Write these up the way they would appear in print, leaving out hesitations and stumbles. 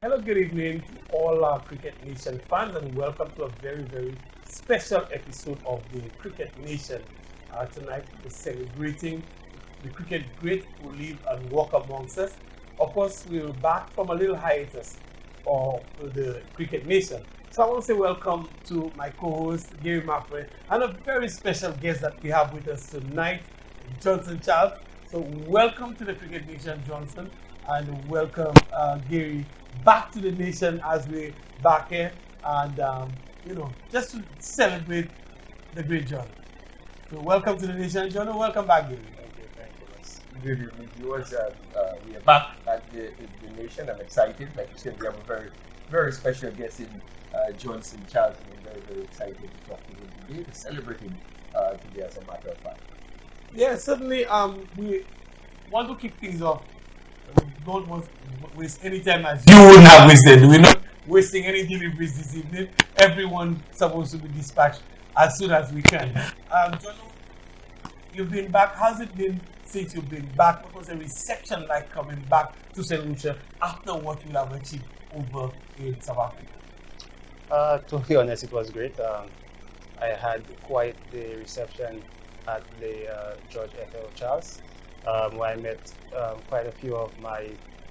Hello, good evening to all our Cricket Nation fans, and welcome to a very, very special episode of the Cricket Nation. Tonight, we're celebrating the cricket great who live and walk amongst us. Of course, we're back from a little hiatus for the Cricket Nation. So I want to say welcome to my co-host, Gary Maffrey, and a very special guest that we have with us tonight, Johnson Charles. So welcome to the Cricket Nation, Johnson, and welcome, Gary, back to the nation as we're back here, and just to celebrate the great John. So welcome to the nation, John, and welcome back, Gary. Thank you. Good evening, viewers. We are back at the nation. I'm excited. Like you said, we have a very, very special guest in Johnson Charles. I'm very, very excited to talk to him today, to celebrate him today, as a matter of fact. Yeah, certainly. We want to kick things off. We don't want to waste any time, as you wouldn't have wasted. We're not wasting any deliveries this evening. Everyone's supposed to be dispatched as soon as we can. John, you've been back. How's it been since you've been back? What was the reception like coming back to St. Lucia after what you have achieved over in South Africa? To be honest, it was great. I had quite the reception at the George F.L. Charles, where I met quite a few of my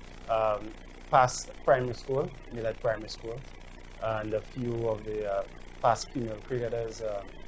past primary school, Millard Primary School, and a few of the past female cricketers,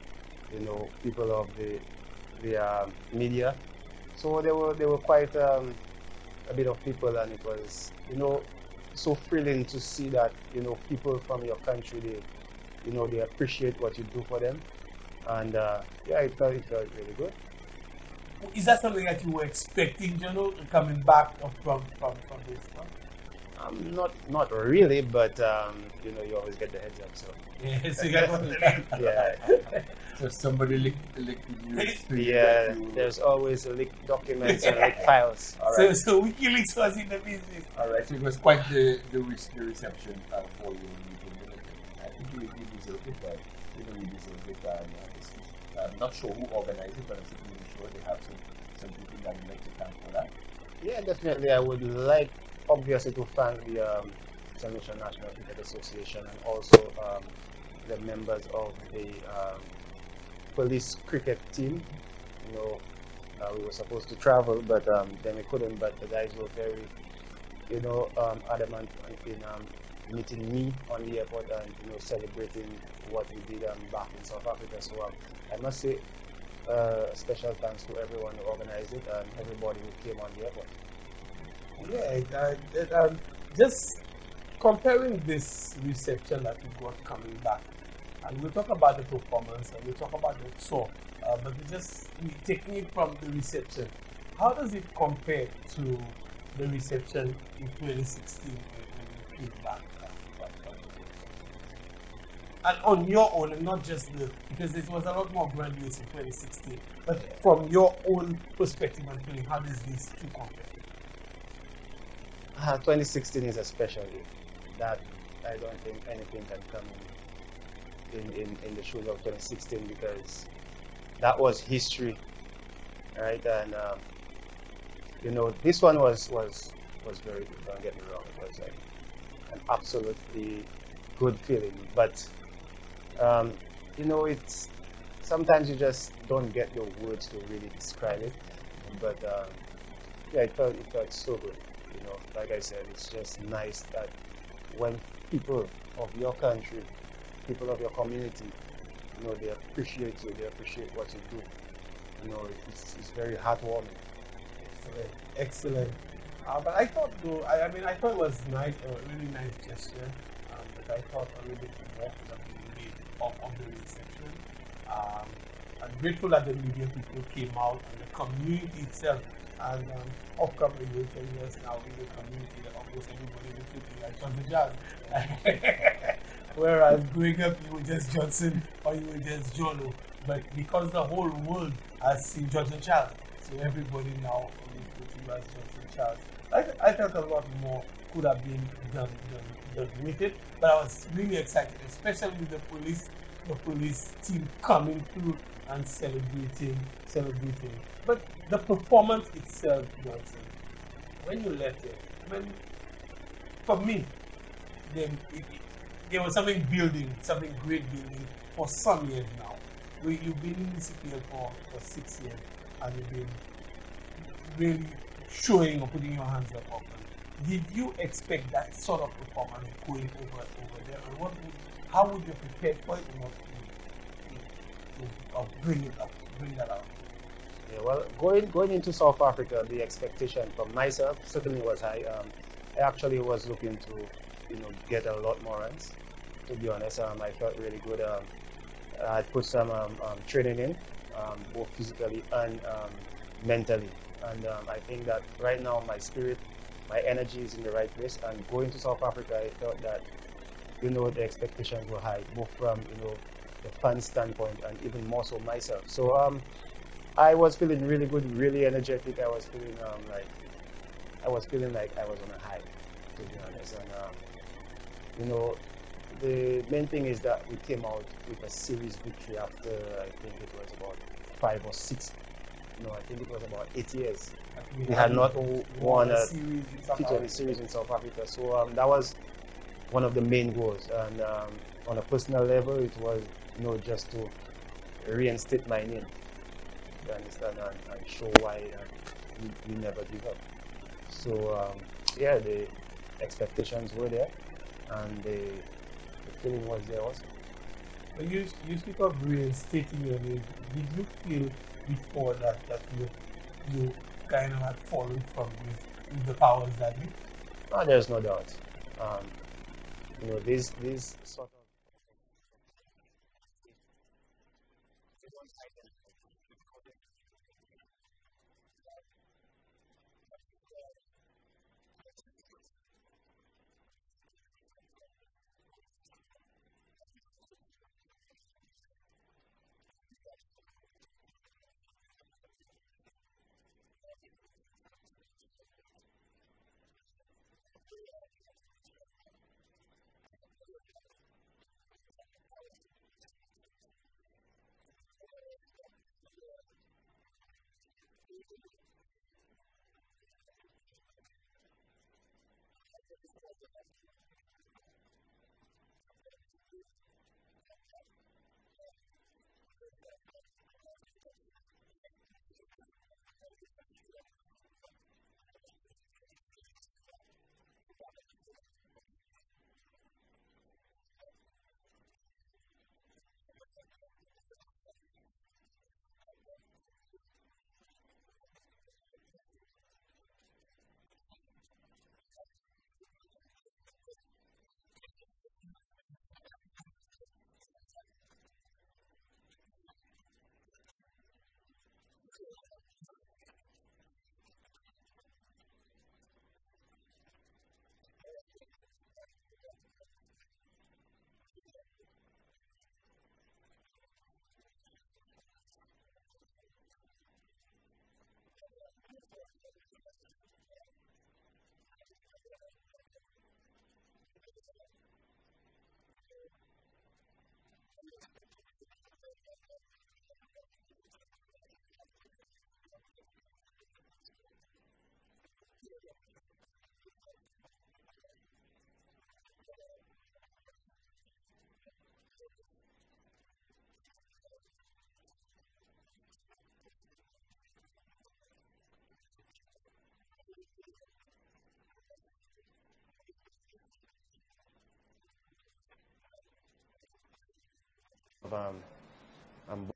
people of the media. So there were quite a bit of people, and it was so thrilling to see that people from your country, they appreciate what you do for them, and it felt really good. Is that something that you were expecting, coming back from this one? Not really, but you always get the heads up. So yeah, so you got what yeah. So somebody licked you. Yeah, there's always leaked documents and leaked files. All right. So WikiLeaks was in the business. All right. So it was quite the reception for you. I think you deserve it, but you deserve it. I'm not sure who organized it, but I'm certainly sure they have some people that would like to thank for that. Yeah, definitely. I would like, obviously, to thank the St. Lucia National Cricket Association, and also the members of the police cricket team. We were supposed to travel, but then we couldn't. But the guys were very, adamant in meeting me on the airport and celebrating what we did back in South Africa. So I must say special thanks to everyone who organized it and everybody who came on the airport. Yeah, just comparing this reception that we got coming back, and we'll talk about the performance and we'll talk about the tour, but we taking it from the reception. How does it compare to the reception in 2016 when you came back? And on your own, and not just because it was a lot more grandiose in 2016, but from your own perspective and feeling, how does these two compare? 2016 is a special year. That I don't think anything can come in the shoes of 2016, because that was history, right? And this one was very good. Don't get me wrong; it was like an absolutely good feeling, but. It's sometimes you just don't get the words to really describe it, but it felt so good. Like I said, it's just nice that when people of your country, people of your community, they appreciate you, they appreciate what you do. It's very heartwarming. Excellent. But I thought, I thought it was nice, a really nice gesture. But I thought a little bit more could have been made of the reception. I'm grateful that the media people came out, and the community itself, and upcoming will tell us now in the community that almost everybody in the city like Johnson Jazz. Whereas growing up you were just Johnson or you were just Jono. But because the whole world has seen Johnson Charles, so everybody now refer to you as Johnson Charles. I felt a lot more could have been done with it, but I was really excited, especially with the police team coming through and celebrating. But the performance itself, Johnson, when you left it, for me, there was something building, something great building for some years now. You've been in the CPL for 6 years, and you've been really showing or putting your hands up often. Did you expect that sort of performance going over there, and how would you prepare for it enough to bring it up, bring that out? Yeah, well, going into South Africa, the expectation from myself certainly was high. I actually was looking to, get a lot more runs. To be honest, I felt really good. I put some training in, both physically and mentally, and I think that right now my spirit, my energy is in the right place. And going to South Africa, I felt that, the expectations were high, both from the fan standpoint and even more so myself. So I was feeling really good, really energetic. I was feeling like I was on a high, to be honest. And the main thing is that we came out with a series victory after, I think it was about 5 or 6. No, I think it was about 8 years. We had not won a T20 series in South Africa. So that was one of the main goals. And on a personal level, it was just to reinstate my name. You understand, and show why we never give up. So yeah, the expectations were there, and the feeling was there also. But you speak of reinstating your name. Did you feel before that you kind of had fallen from with the powers that be? No, there's no doubt. These sort of um,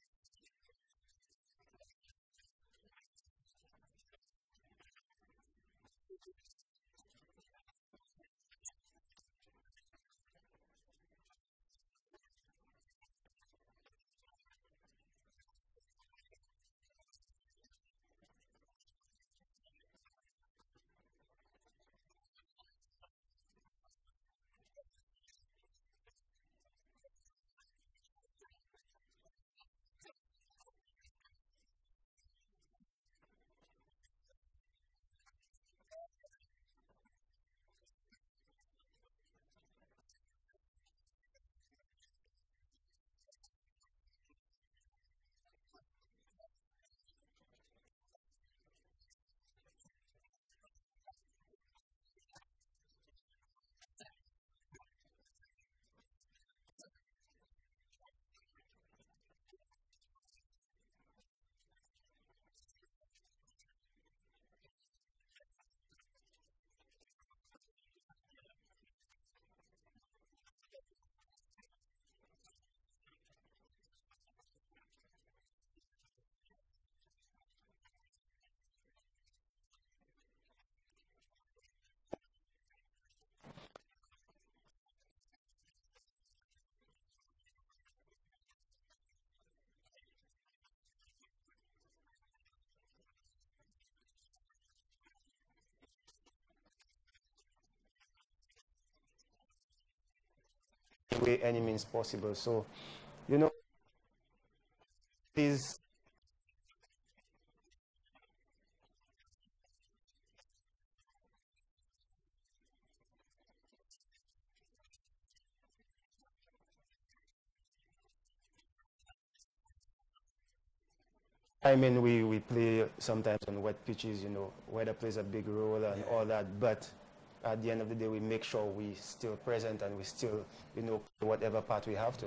any way, any means possible. So, you know, these I mean, we play sometimes on wet pitches, you know, weather plays a big role and all that. But at the end of the day, we make sure we still present and we still, you know, play whatever part we have to.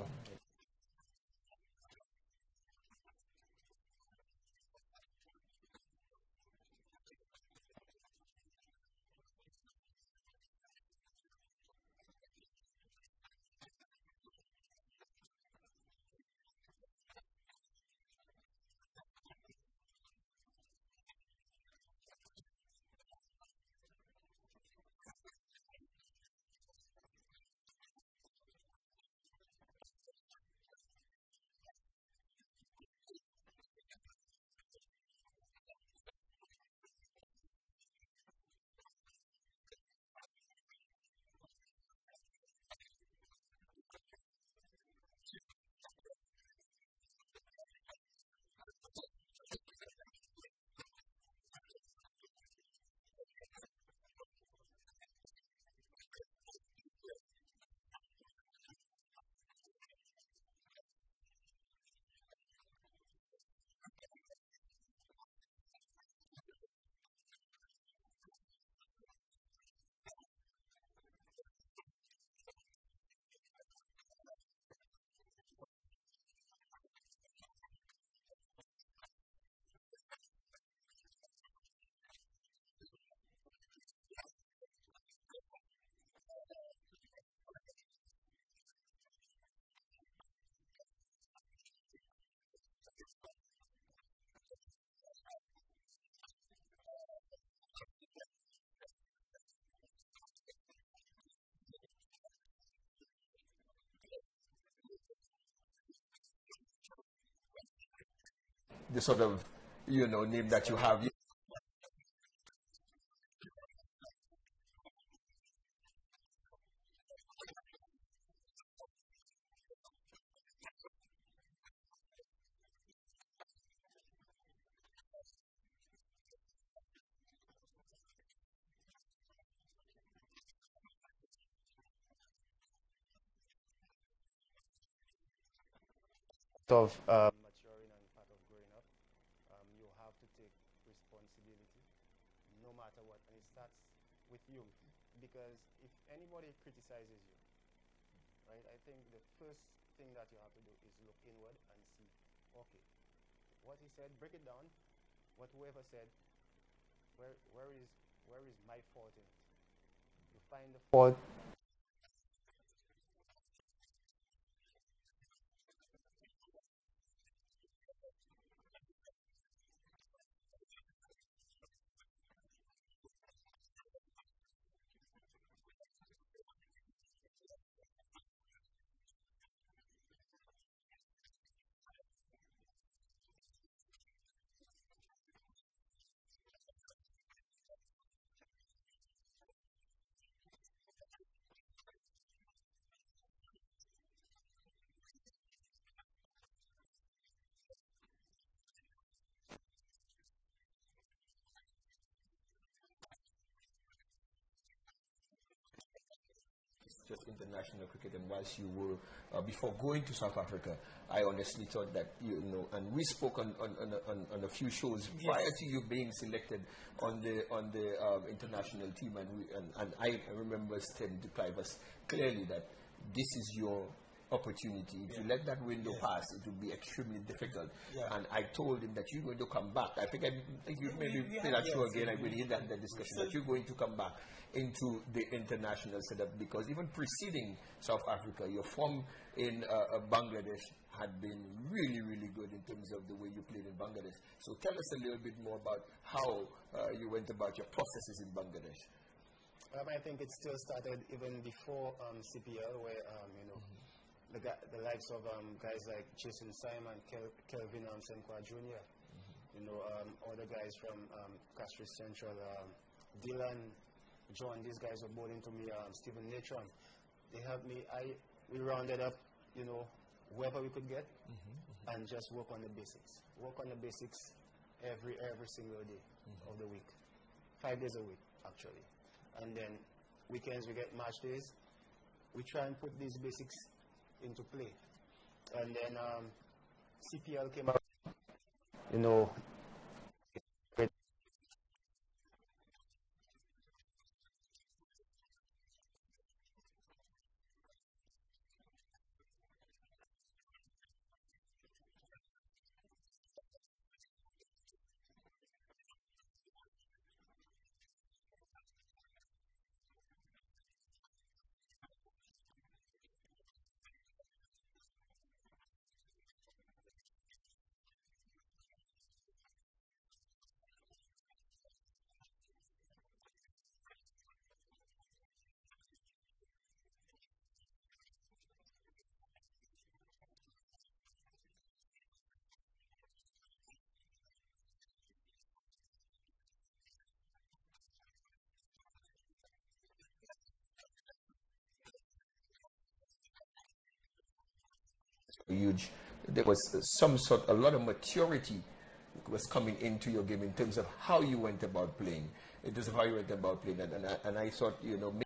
The sort of, you know, name that you have. Of maturing and part of growing up, you have to take responsibility no matter what. And it starts with you. Because if anybody criticizes you, right, I think the first thing that you have to do is look inward and see, okay, what he said, break it down. What whoever said, where where is my fault in it? You find the fault Just international cricket, and whilst you were before going to South Africa, I honestly thought that, you know, and we spoke on a few shows prior to you being selected on the international team, and I remember saying to Clivus clearly that this is your opportunity. If you let that window pass, it will be extremely difficult. And I told him that you're going to come back. I think you maybe play that show again. I really had that discussion that you're going to come back into the international setup, because even preceding South Africa, your form in Bangladesh had been really, really good in terms of the way you played in Bangladesh. So tell us a little bit more about how you went about your processes in Bangladesh. I think it still started even before CPL, where you know, the likes of guys like Jason Simon, Kelvin Senkwa Jr., you know, other guys from Castries Central, Dylan, John, these guys were brought into me, Stephen Natron. They helped me. we rounded up, you know, whoever we could get, and just work on the basics. Work on the basics every single day of the week. 5 days a week, actually. And then weekends we get match days. We try and put these basics into play. And then CPL came out, you know, huge. There was a lot of maturity was coming into your game in terms of how you went about playing, in terms of how you went about playing, and I thought, you know,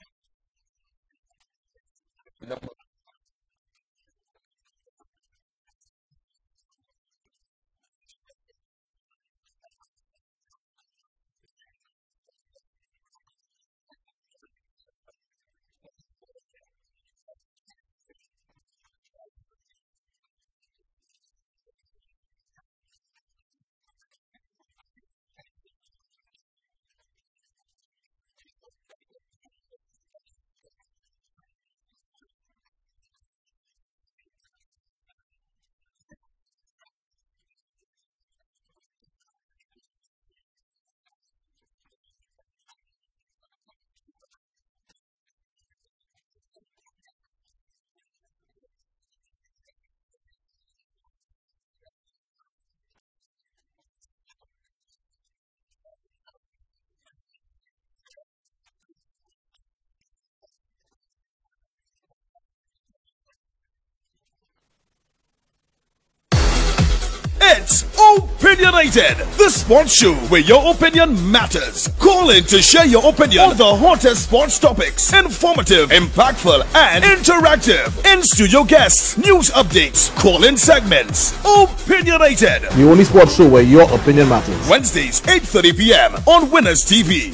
It's Opinionated, the sports show where your opinion matters. Call in to share your opinion on the hottest sports topics. Informative, impactful, and interactive. In-studio guests, news updates, call-in segments. Opinionated. The only sports show where your opinion matters. Wednesdays, 8:30 p.m. on Winners TV.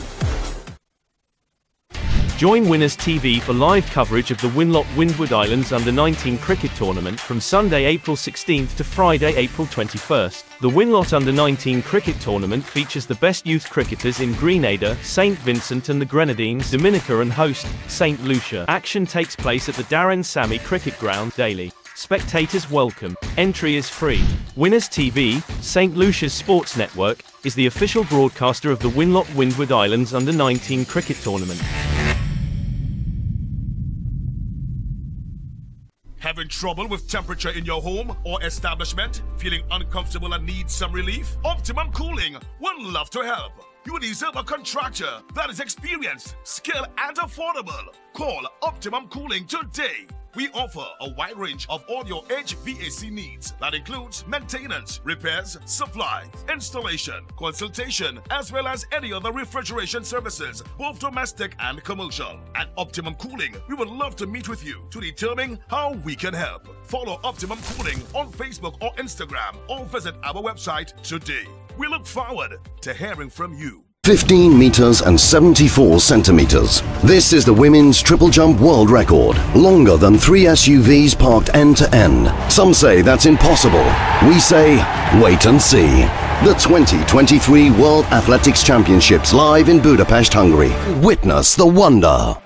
Join Winners TV for live coverage of the Winlot Windward Islands Under-19 cricket tournament from Sunday, April 16th to Friday, April 21st. The Winlot Under-19 cricket tournament features the best youth cricketers in Grenada, St. Vincent and the Grenadines, Dominica and host, St. Lucia. Action takes place at the Darren Sammy Cricket Ground daily. Spectators welcome. Entry is free. Winners TV, St. Lucia's sports network, is the official broadcaster of the Winlot Windward Islands Under-19 cricket tournament. Having trouble with temperature in your home or establishment? Feeling uncomfortable and need some relief? Optimum Cooling would love to help. You deserve a contractor that is experienced, skilled, and affordable. Call Optimum Cooling today. We offer a wide range of all your HVAC needs. That includes maintenance, repairs, supply, installation, consultation, as well as any other refrigeration services, both domestic and commercial. At Optimum Cooling, we would love to meet with you to determine how we can help. Follow Optimum Cooling on Facebook or Instagram, or visit our website today. We look forward to hearing from you. 15 meters and 74 centimeters. This is the women's triple jump world record, longer than 3 SUVs parked end to end. Some say that's impossible. We say, wait and see. The 2023 World Athletics Championships live in Budapest, Hungary. Witness the wonder.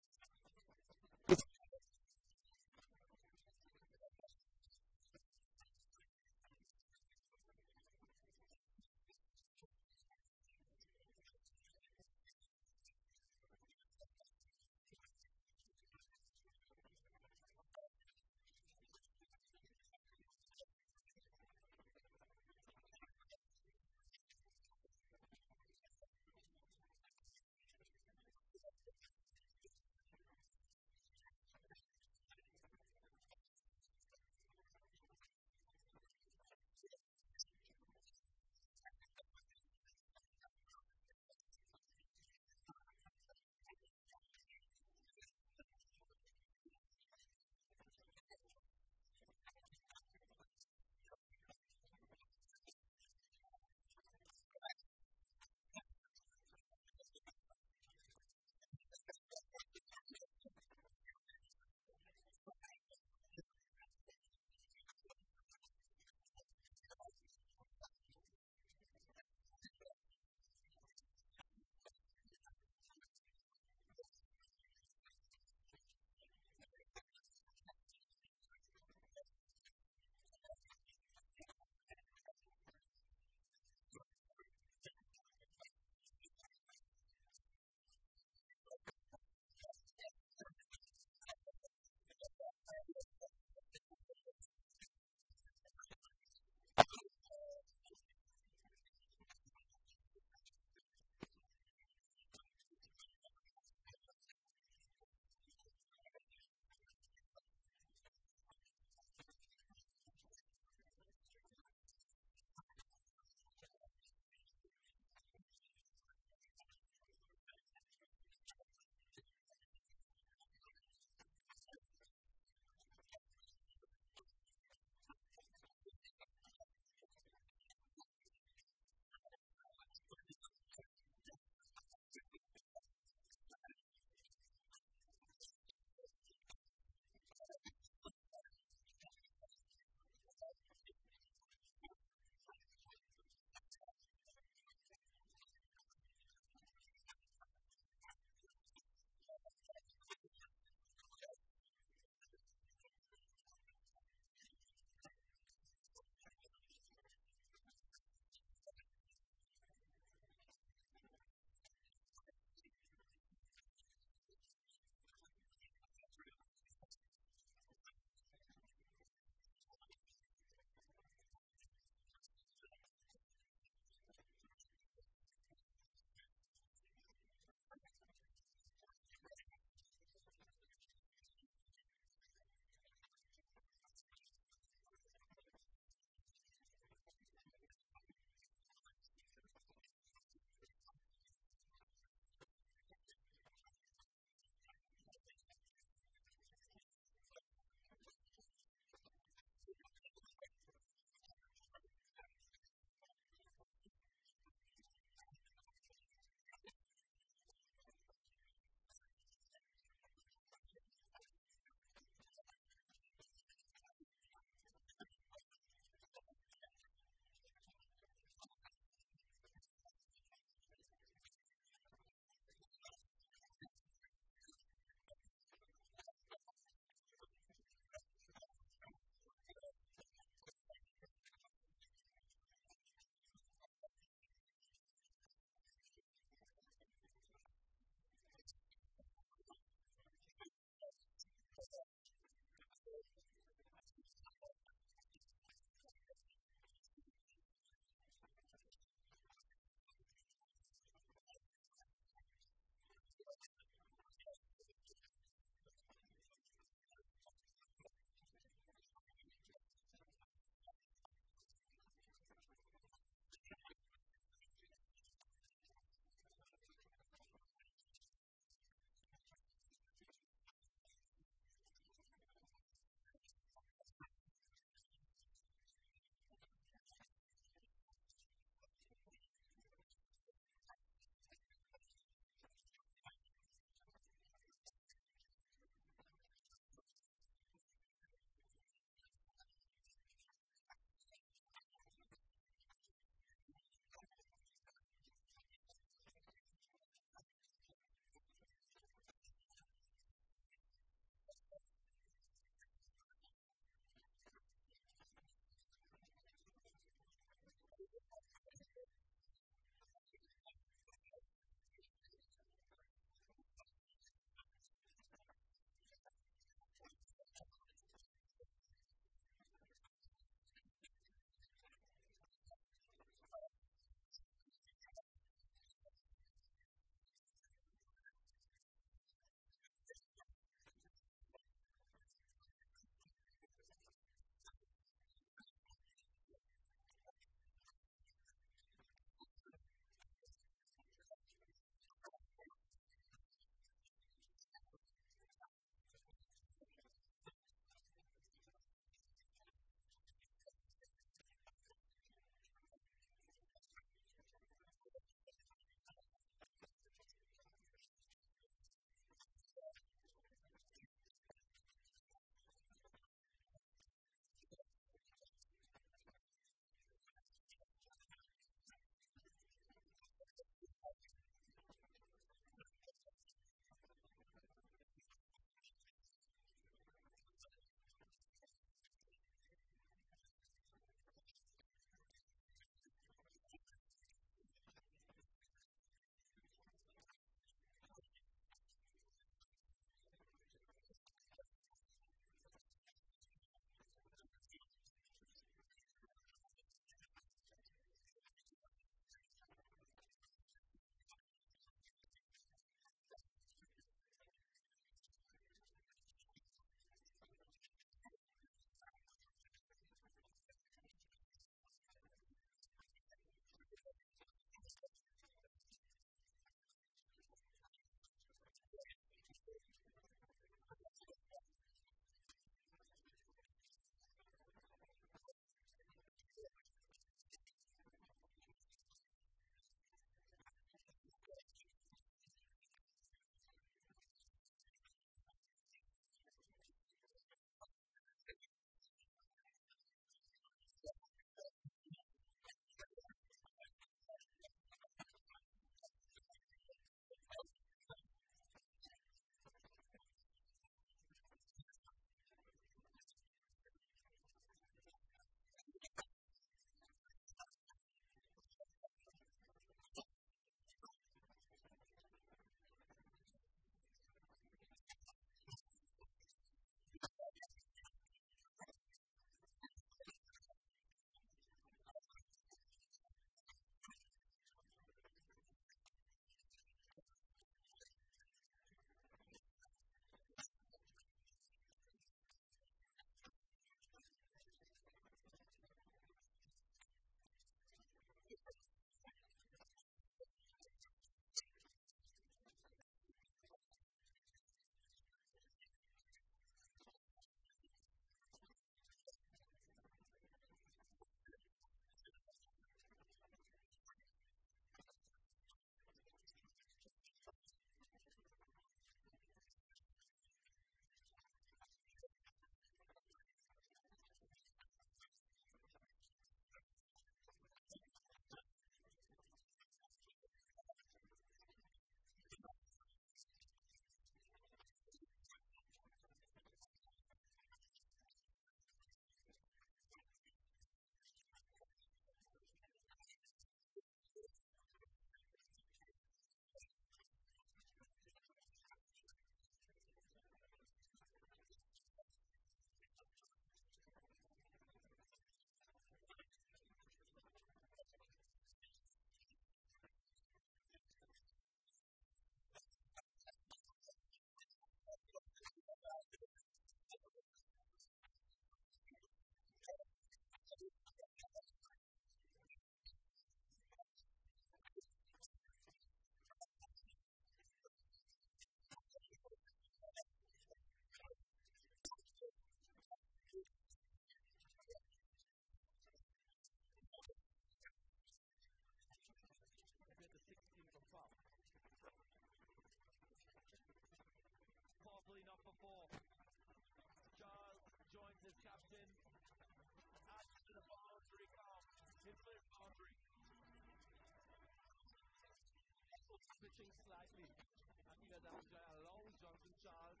switching slightly. And here allows Johnson Charles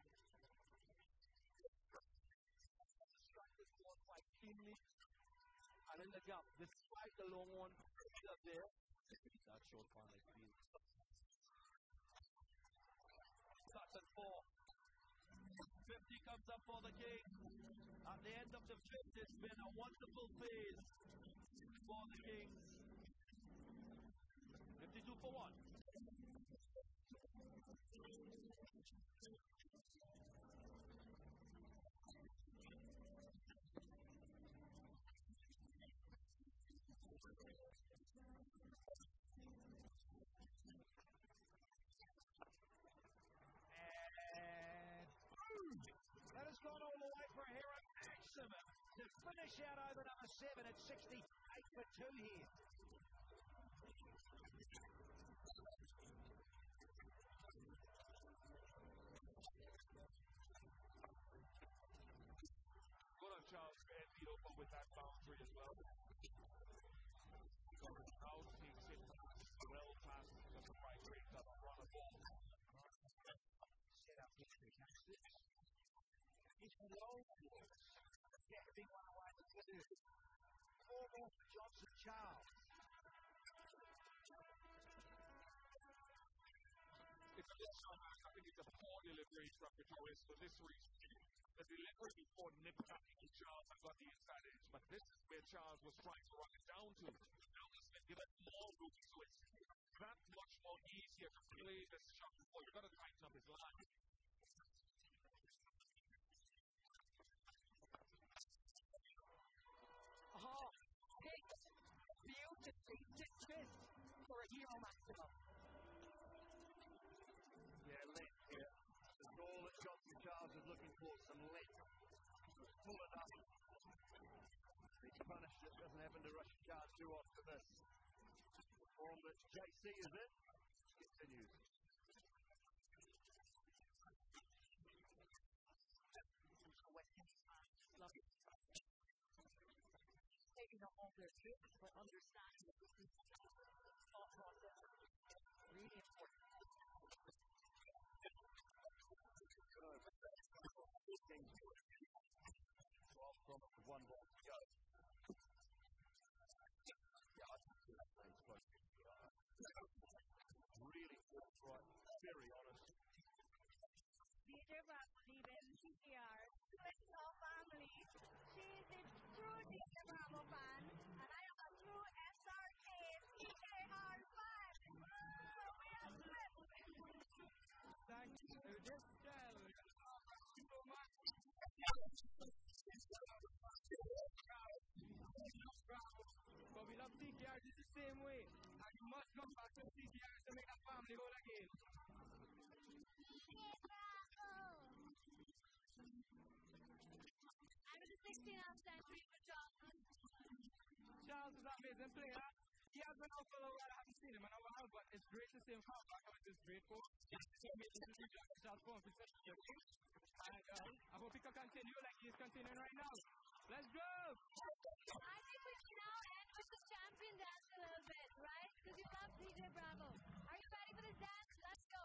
to strike this ball quite cleanly. And in the gap, despite the long one, up there. That short one, I feel. Touch and 4. 50 comes up for the King. At the end of the 5th, it's been a wonderful phase for the Kings. 52 for 1. And that has gone all the way for a hero maximum to finish out over number 7 at 68 for 2 here. Good on Charles Fairfield open with that boundary as well. Now takes it well past the right way to the run of ball. Set up here to catch this. It's low. Yeah, big one away to do. 4 more for Johnson Charles. It's a little sometimes, I think it's a poor delivery from Pretorius for this reason. The delivery before nipped back into Charles and got the inside edge, but this is where Charles was trying to run it down to. Now this can give it more room, so it's that much more easier to play this shot before. You've got to tighten up his line. Oh, beautifully dismissed for a hero maximum. Yeah, late here. The goal that Johnson Charles is looking for, some late. Pull it up. He's punished it, doesn't happen to rush Charles too often this. The form that JC is in continues. Taking up all their tips, but understanding the thought process really important. From 1 ball to go. Yeah, I think that's really good, right? Very honest. DJ Bravo even CCR, with our family. She is a true DJ Bravo fan, and I am a true SRK CKR fan. We are swift. Thank you. This challenge. So much. But we love CKR just the same way. And you must come back to CKR to make that family whole again. I'm the 16th century for Johnson. Charles is an amazing player. He has been out for a while. I haven't seen him in a while, but it's great to see him come back with this great coach. So amazing to see Charles come for such a game. And I hope he can continue like he's continuing right now. Let's go! I think we can now end with the champion dance a little bit, right? Because you love DJ Bravo. Are you ready for this dance? Let's go!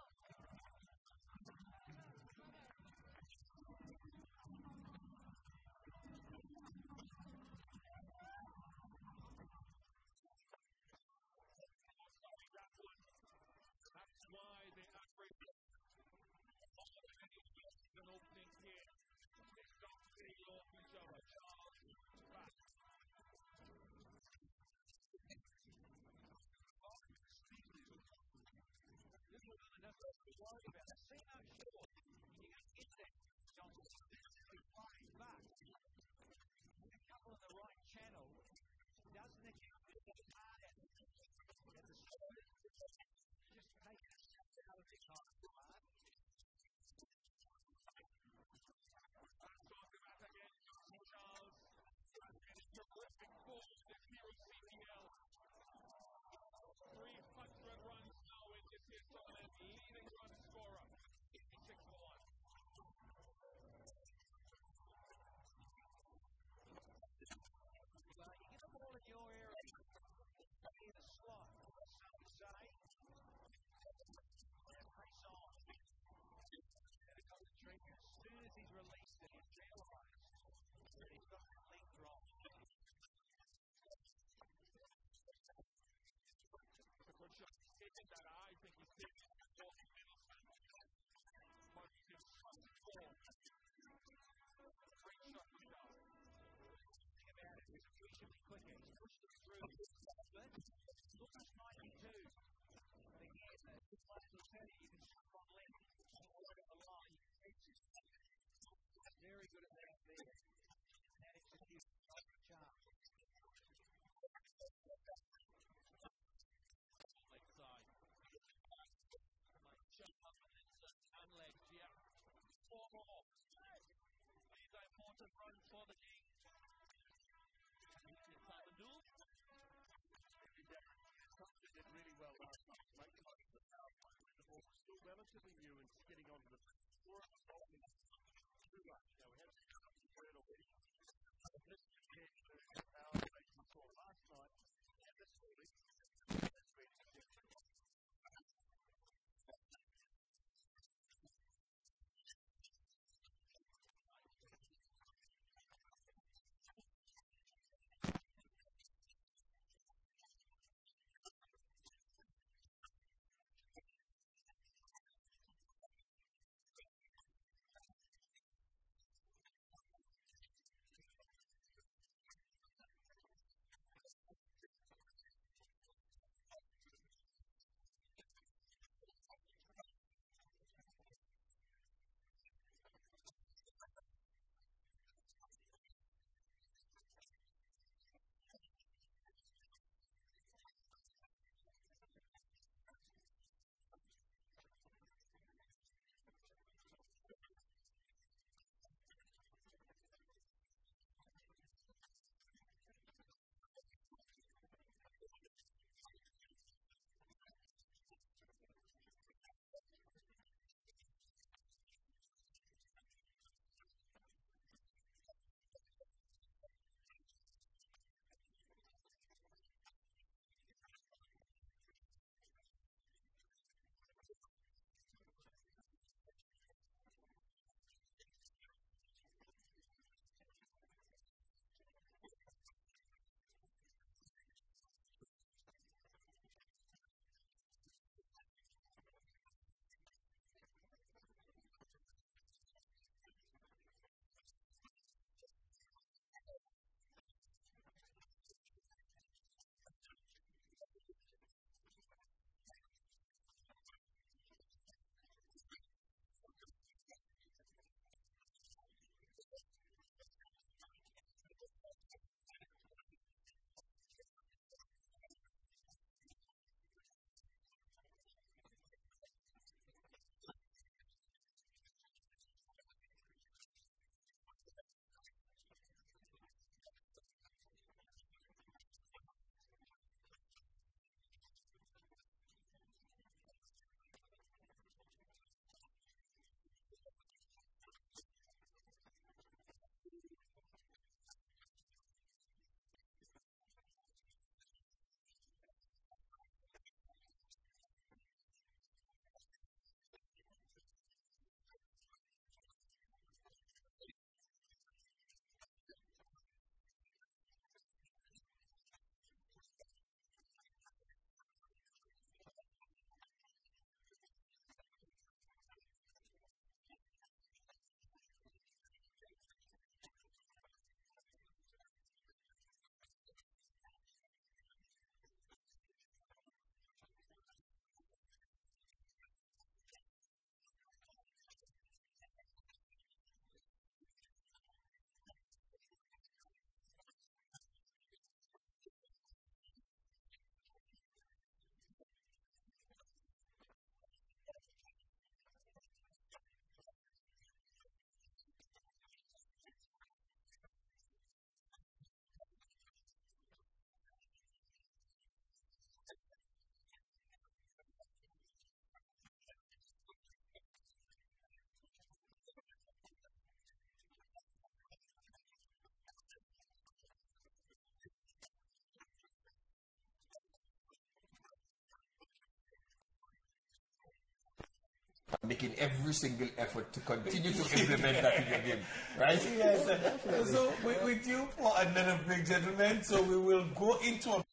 That's why they average an opening here. They don't stay off each other. Charles back. This was another worry about it. See how short he got in there. Johnson flying back. A couple in the right channel. Doesn't account for the hard end. And the short just take a step out of the car. I'm talking about again, Charles. And it's terrific for the hero CPL. 300 runs now in this year's tournament, leading run scorer, 56 for 1. relatively quicker. He's pushed them through. But Lucas 92. Again, the players will tell you can shot from left all over the line. Very good at that there. That execution of the charm. Left side. Jump up and it's unlegged here. 4 more. These are important runs for the Kings. Inside the duel. Thompson did really well last night. Make the most of the power play. The ball was still relatively new and getting onto the floor. Too much. Now we have to turn already. This is the power play we saw last night. And this morning. That's really different. Making every single effort to continue to implement that in your game, right? Yes. So with you for another break, gentlemen. So we will go into a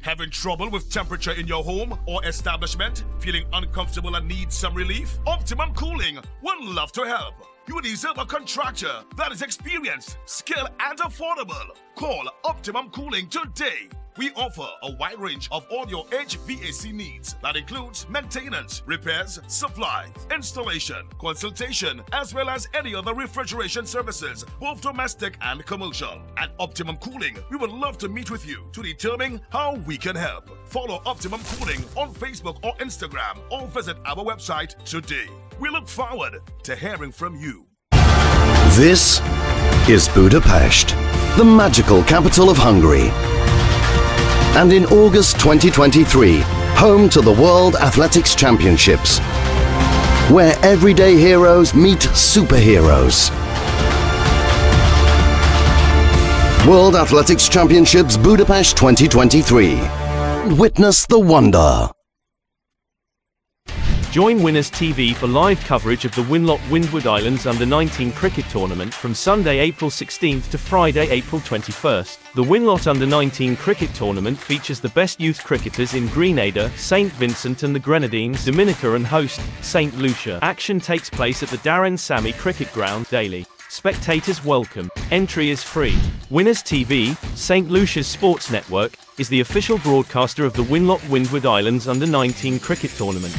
Having trouble with temperature in your home or establishment? Feeling uncomfortable and need some relief? Optimum Cooling would love to help. You deserve a contractor that is experienced, skilled, and affordable. Call Optimum Cooling today. We offer a wide range of all your HVAC needs. That includes maintenance, repairs, supply, installation, consultation, as well as any other refrigeration services, both domestic and commercial. At Optimum Cooling, we would love to meet with you to determine how we can help. Follow Optimum Cooling on Facebook or Instagram, or visit our website today. We look forward to hearing from you. This is Budapest, the magical capital of Hungary. And in August 2023, home to the World Athletics Championships, where everyday heroes meet superheroes. World Athletics Championships Budapest 2023. Witness the wonder. Join Winners TV for live coverage of the Winlock Windward Islands Under-19 cricket tournament from Sunday, April 16th to Friday, April 21st. The Winlock Under-19 cricket tournament features the best youth cricketers in Grenada, St. Vincent and the Grenadines, Dominica and host, St. Lucia. Action takes place at the Darren Sammy Cricket Ground daily. Spectators welcome. Entry is free. Winners TV, St. Lucia's sports network, is the official broadcaster of the Winlock Windward Islands Under-19 cricket tournament.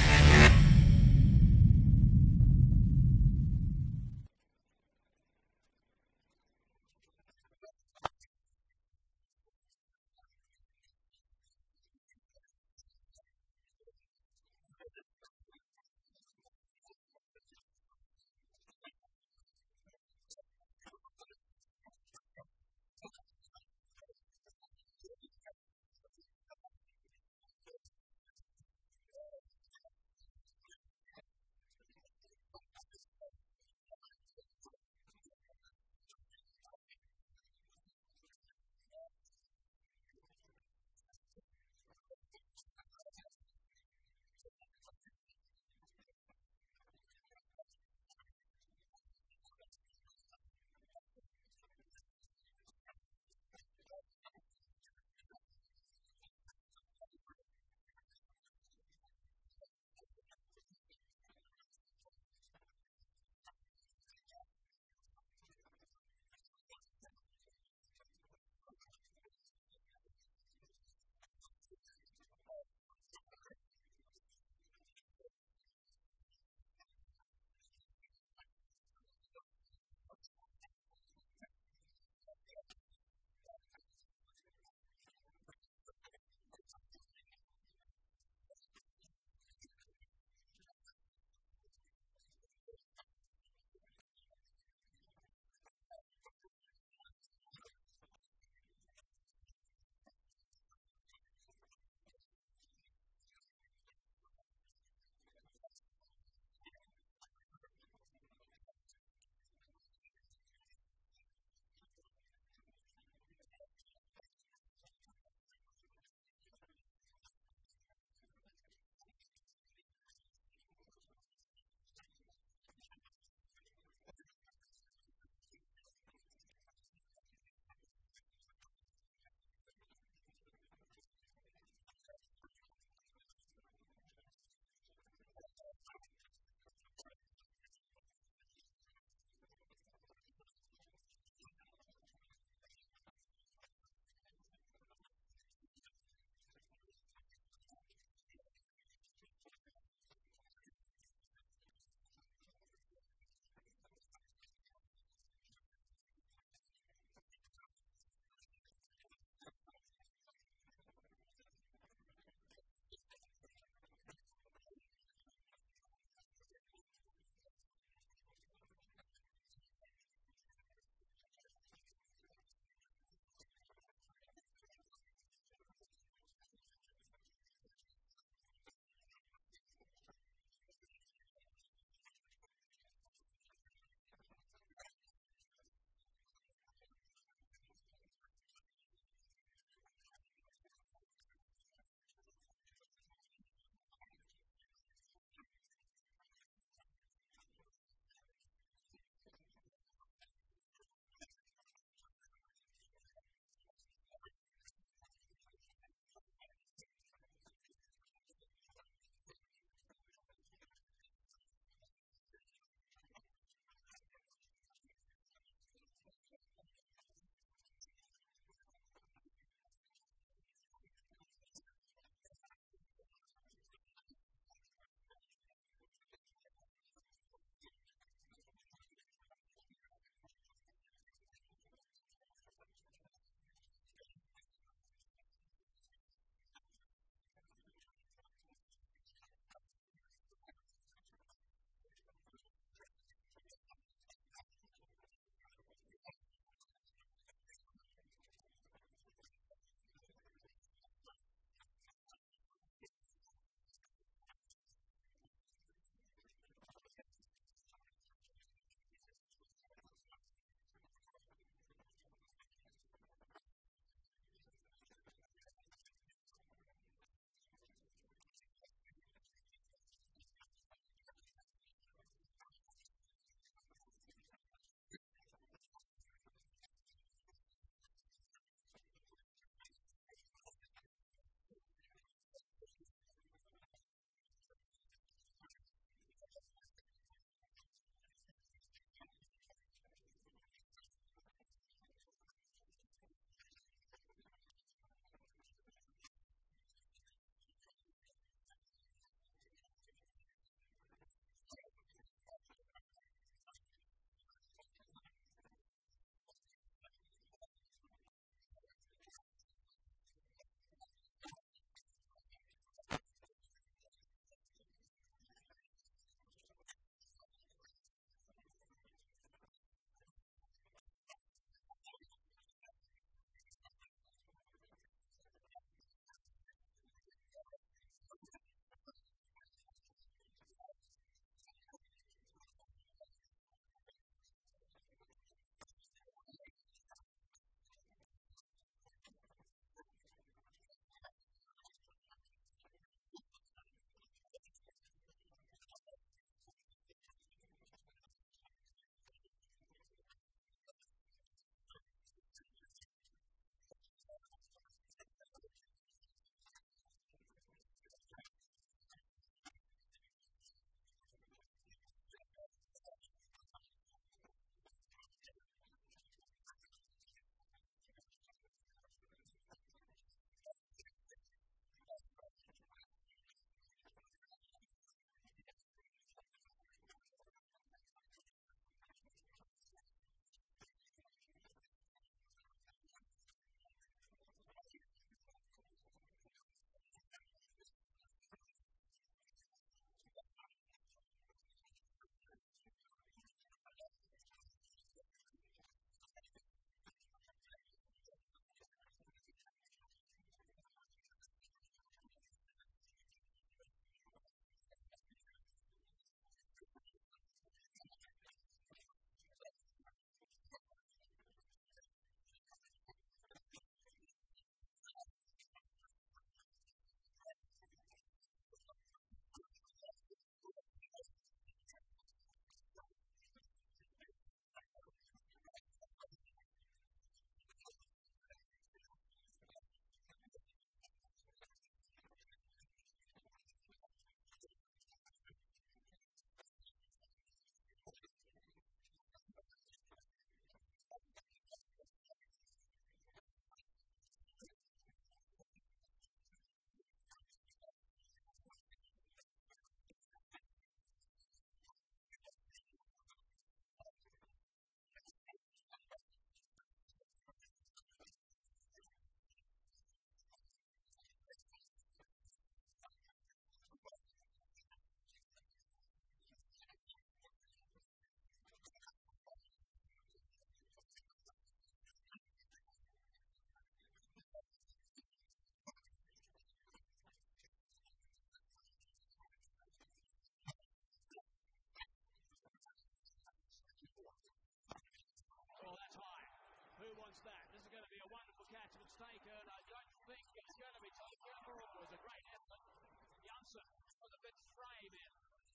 against that. This is going to be a wonderful catch if it's taken. I don't think it's going to be taken. Overall, it was a great effort. Janssen with a bit frame in.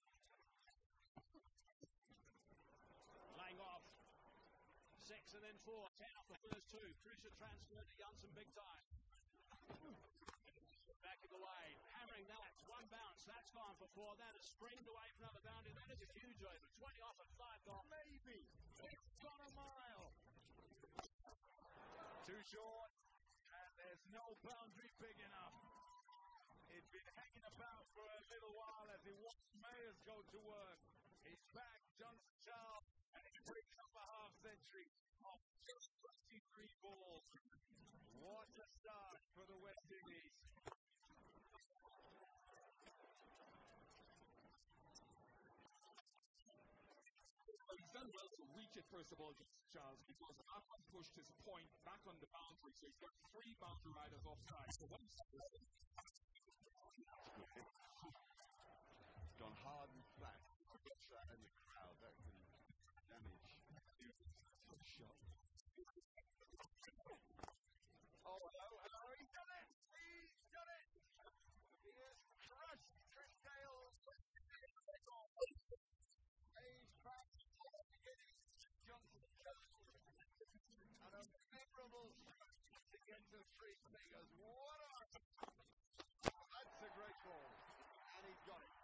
Laying off 6 and then 4. 10 off the first 2. Crucial transfer to Janssen big time. Back of the way, hammering that. One bounce, that's gone before that. A springed away from another boundary. That is a huge over. 20 off at 5 gone. Maybe. It's gone a mile. Too short. And there's no boundary big enough. It's been hanging about for a little while as he watched Mayers go to work. He's back, Johnson Charles, and he brings up a half century of just 23 balls. What a start for the West Indies. He's done well to reach it first of all, Charles, because Armand pushed his point back on the boundary, so he's got 3 boundary riders offside. So once gone hard and flat. In the crowd, that can damage the shot. oh, hello, he's done it! He's done it! He has crushed Chris Gale. He's back at the beginning. Johnson and a memorable shot to get to 3 figures. What a... That's a great ball. And he got it.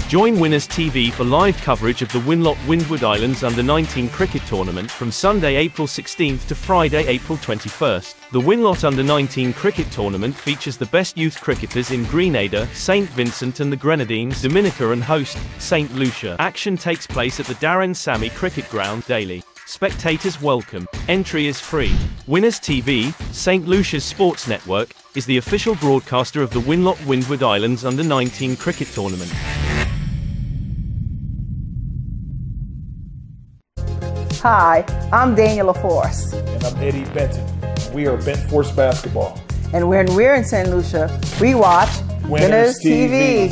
Join Winners TV for live coverage of the Winlot Windward Islands Under-19 Cricket Tournament from Sunday, April 16th to Friday, April 21st. The Winlot Under-19 Cricket Tournament features the best youth cricketers in Grenada, St. Vincent and the Grenadines, Dominica and host, St. Lucia. Action takes place at the Darren Sammy Cricket Ground daily. Spectators welcome. Entry is free. Winners TV, St. Lucia's sports network, is the official broadcaster of the Winlot Windward Islands Under-19 Cricket Tournament. Hi, I'm Daniel LaForce. And I'm Eddie Benton. We are Bent Force Basketball. And when we're in St. Lucia, we watch Winners TV.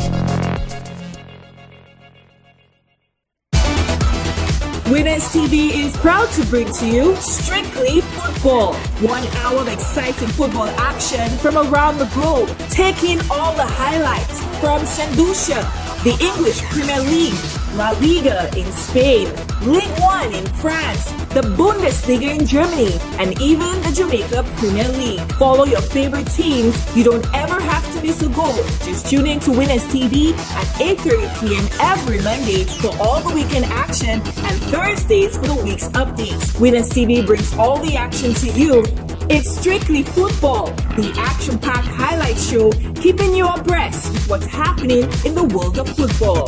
Winners TV is proud to bring to you Strictly Football. 1 hour of exciting football action from around the globe. Take in all the highlights from St. Lucia, the English Premier League, La Liga in Spain, Ligue 1 in France, the Bundesliga in Germany, and even the Jamaica Premier League. Follow your favorite teams. You don't ever have to miss a goal. Just tune in to Winners TV at 8:30 p.m. every Monday for all the weekend action and Thursdays for the week's updates. Winners TV brings all the action to you. It's Strictly Football, the action-packed highlight show keeping you abreast with what's happening in the world of football.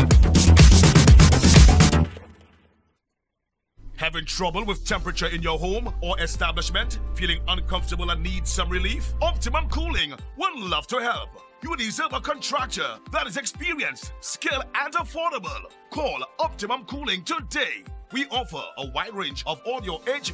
Having trouble with temperature in your home or establishment? Feeling uncomfortable and need some relief? Optimum Cooling would love to help. You deserve a contractor that is experienced, skilled, and affordable. Call Optimum Cooling today. We offer a wide range of audio edge